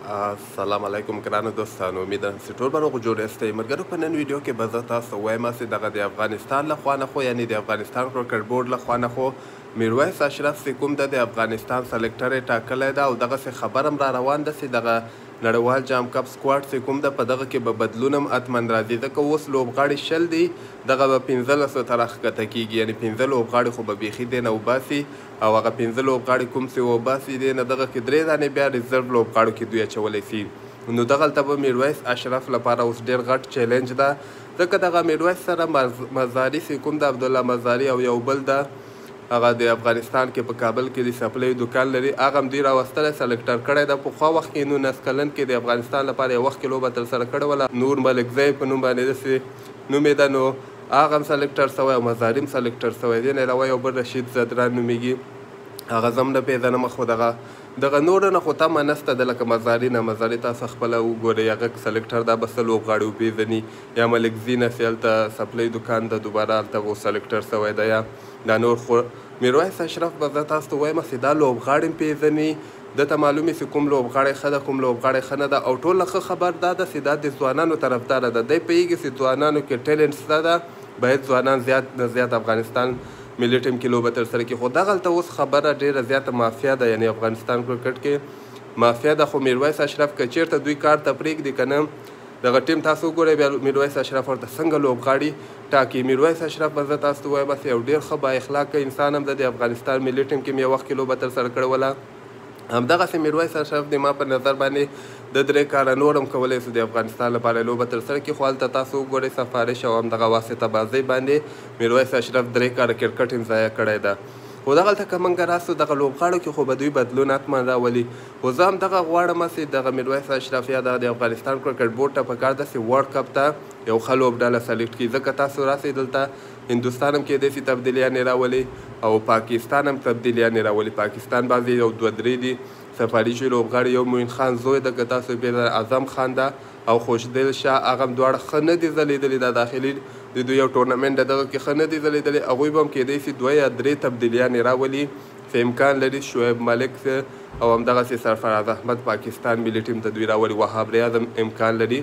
السلام علیکم ګرانو دوستانو، امید ده چې ټول به روغ جوړ یاستئ. ملګرو، په نن ویډیو کې به زه تاسو وایم چې دغه د افغانستان له خوا نه خو یعنې د افغانستان کرکټ بورډ له خوا نه خو میرویس اشرف چې کوم د افغانستان سلیکټر یې ټاکلی ده او دغسې خبر هم را روان ده چې دغه نړیوال جام کپ سکواډ چې کوم ده په دغه کې به بدلون هم حتما راځي، ځکه اوس لوبغاړي 10 دي، دغه به 15 ته راښکته کېږي، یعنې 15 لوبغاړي خو به بیخي دی نه وباسي او هغه 15 لوبغاړي کوم چې وباسي دی نه دغه کې 3 دانې بیا ریزرو لوبغاړو کې دوی اچولی سي. نو دغلته به میرویس اشرف لپاره اوس ډېر غټ چیلنج ده، ځکه دغه میرویس سره مزاري چې کوم د عبدالله مزاري او یو بل ده هغه د افغانستان کې په کابل کې د سپلۍ دوکان لري، هغه هم دوی راوستلی سلیکټر کړی ده. پخوا وخت کې 19 کلن کې د افغانستان لپاره یو وخت کې لوبه ترسره کړې وله، نور ملکزی په نوم باندې داسې نوم یې ده، نو هغه هم سلیکټر سوی او مزاري هم سلیکټر سوی. دې نه علاوه یو بل رشید زدران نومیږي، هغه زه هم نه پېژنم، خو دغه نورو نه خو تمه نسته ده، لکه مزاري نه. مزاري تاسو خپله وګورئ، هغه سلیکټر دا به څه لوبغاړي وپېژني، یا ملکزي نه چې هلته سپلۍ دوکان ده دوباره هلته به سلیکټر سوی ده، یا دا نور. خو میرویس اشرف به زه تاسو ته وایم چې دا لوبغاړي هم پېژني، دته معلوم وي چې کوم لوبغاړی ښه ده کوم لوبغاړی ښه نه ده، او ټوله ښه خبر دا ده چې دا د ځوانانو طرفداره ده. دی پوهېږي چې ځوانانو کې ټیلنټ شته ده، باید ځوانان زیات نه زیات افغانستان ملي ټیم کې لوبه ترسره کړي. خو دغلته اوس خبره ډېره زیاته مافیا ده، یعنې افغانستان کرکټ کې مافیا ده. خو میرویس اشرف که چېرته دوی کار ته پرېږدي که نه، دغه ټیم تاسو وګورئ بیا میرویس اشرف ورته څنګه لوبغاړي ټاکي. میرویس اشرف به زه تاسو ته وایم چې یو ډېر ښه با اخلاقه انسان هم ده، د افغانستان ملي ټیم کې هم یو وخت کې لوبه ترسره کړې وله. همدغسې میرویس اشرف د ما په نظر باندې د 3 کاله نور هم کولی شو د افغانستان لپاره لوبه ترسره کړي، خو هلته تاسو وګورئ سفارش او همدغه واسطه بازۍ باندې میرویس اشرف 3 کاله کرکټ هم ضایع کړی ده. خو دغلته که موږ راسو دغه لوبغاړو کې خو به دوی بدلون حتما راولي. خو زه هم دغه غواړم چې دغه میرویس اشرف یا د افغانستان کرکټ بورډ ته پکار ده چې ورلډ کپ ته یو ښه لوبډله سلیکټ کړي، ځکه تاسو راسئ دلته هندوستان هم کېدای شي تبدیلیانې راولي او پاکستان هم تبدیلیانې راولي. پاکستان بعضې یو 2-3 دي سفاري شوي لوبغاړي، یو موین خان زوی ده که تاسو پېژنئ، اعظم خان ده او خوشدل شاه، هغه هم دواړه ښه نه دي ځلېدلي، دا داخلي د دوی یو ټورنمنټ د دغه کې ښه نه دي ځلېدلي، هغوی به هم کېدای شي 2 یا 3 تبدیلیانې راولي چې امکان لري. شعیب ملک او همدغسې سرفراز احمد پاکستان ملي ټیم ته دوی راولي، وهاب ریاض هم امکان لري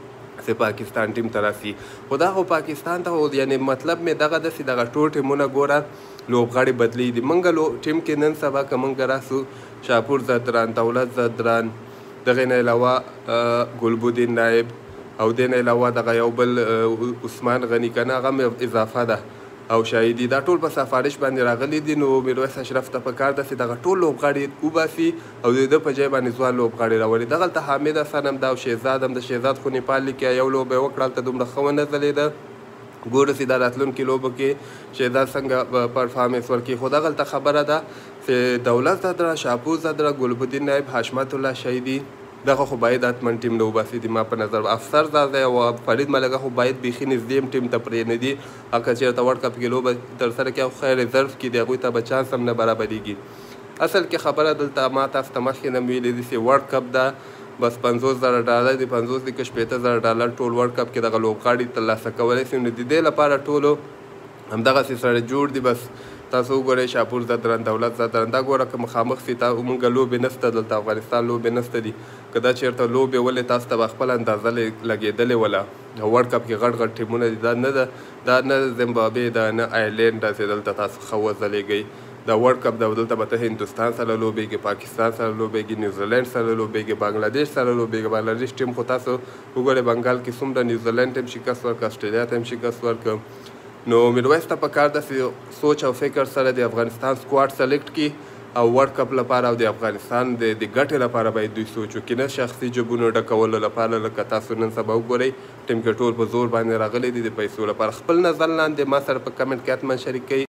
چې پاکستان ټیم ته راسي. خو دا خو پاکستان ته یعنې مطلب مې دغه ده چې دغه ټول ټیمونه ګوره لوبغاړي بدلېږي. موږ ټیم کې نن سبا که موږ راسو شاپور زدران، دولت زدران، دغې نه علاوه ګلبودین نایب او دې نه علاوه دغه یو بل عثمان غني که نه هغه هم اضافه ده او شاهدي، دا ټول په سفارش باندې راغلي دي. نو میرویس اشرف ته پکار ده چې دغه ټول لوبغاړي وباسي او د ده په ځای باندې ځوان لوبغاړي راولي. دغلته حامد حسن هم ده او شهزاد هم د شهزاد خو نیپال لیګ کې یو لوبه یې وکړه، هلته دومره ښه ونه ځلېده. ګورو چې دا راتلونکي لوبو کې شهزاد څنګه پرفارمنس ورکوي. خو دغلته خبره ده چې دولت زدره، شاپور زدره، ګلبودین نایب، حشمت الله شهیدي دغه خو باید حتما ټیم نه وباسي د ما په نظر. افسر زاده او فرید ملګه خو باید بیخي نږدې هم ټیم ته پرېنږدي، هغه چېرته ورلډ کپ کې لوبه ترسره کړي او ښه ریزرو کې د هغوی ته به چانس هم نه برابرېږي. اصل کې خبره دلته ما تاسو ته مخکې نه ویلې دي چې ورلډ کپ ده، بس $50,000 دي، 50 دي که $80,000 ټول ورلډ کپ کې دغه لوبغاړي ترلاسه کولی شي. نو د دې لپاره ټولو همدغسې سره جوړ دي. بس تاسو وګورئ شاپور زدران، دولت زدران، دا ګوره که مخامخ سي موږ لوبې نسته دلته افغانستان لوبې نسته دي، که دا چېرته لوبې ولې تاسو ته به خپله اندازه لګېدلې وله. ورلډ کپ کې غټ غټ ټیمونه دي، دا نه زیمبابوې ده نه آیرلینډ ده چې دلته تاسو ښه وځلېږئ. دا ورلډ کپ ده، دلته به ته هندوستان سره لوبېږي، پاکستان سره لوبېږي، نیوزیلینډ سره لوبېږي، بنګلادیش سره لوبېږي. بنګلادیش ټیم خو تاسو وګورئ بنګال کې څومره نیوزیلینډ ته هم شکست ورکړه، اسټرالیا ته هم شکست ورکړه. نو میرویس ته پکار ده چې سوچ او فکر سره د افغانستان سکواډ سلیکټ کړي او ورلډ کپ لپاره او د افغانستان د ګټې لپاره باید دوی سوچ وکړي، نه شخصي جبونو ډکولو لپاره. لکه تاسو نن سبا وګورئ ټیم کې ټول په زور باندې راغلی دي د پیسو لپاره. خپل نظر لاندې ما سره په کمنټ کې حتما شریک کړئ.